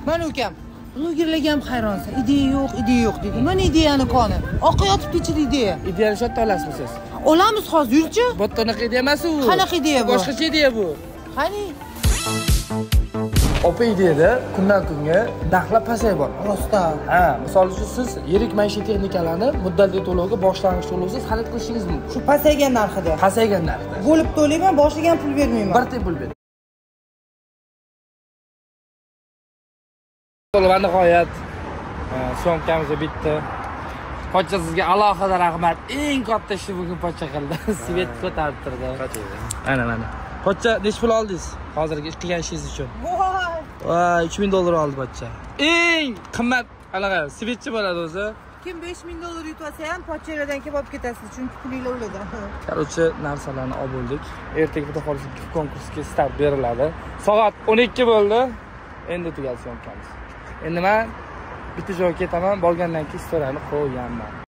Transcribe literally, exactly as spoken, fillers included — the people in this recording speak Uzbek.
Mana ukam, blogerlarga ham hayronsan. Ideya yo'q, ideya yo'q dedi. Mana ideyani qoni. Oqa yotib ichida ideya. Ideyani sotib olasizmi siz? Olamiz hozir, yurchi. Bu to'naqa ideya emas u. Qanaqa ideya bu? Boshqacha ideya bu. Qani? Opa ideyada kundan kunga narxlar pasayib bor. Rostdan. Ha, misol uchun siz yirik maishiy texnikalarni muddatli to'lovga boshlang'ich to'lovsiz xarid qilishingiz mumkin. Shu pasaygan narxida. Pasaygan narxda. Bo'lib to'layman, boshlagan pul bermayman. Bir tep pul ber. Va nihoyat syomkamizga bitdi. Pochcha sizga alohida rahmat. Eng katta ishni bugun pochcha qildi. Svet ko'tarib turdi. Ana mana. Pochcha nech pul oldingiz? Hozirgi qilgan ishingiz uchun. Voy! Voy, uch ming dollar oldi pochcha. Eng qimmat anaqa svetchi bo'ladi o'zi. Kim besh ming dollar yutsa ham pochchalardan kelib olib ketasiz, chunki pulinglar o'ladi. Короче, narsalarni olib bo'ldik. Ertaga xudo xohlasa konkursga start beriladi. Soat o'n ikki bo'ldi. Endi tugadi syomkamiz. Endi men bitta joyga ketaman, borgandan keyin istoriyani qo'yaman.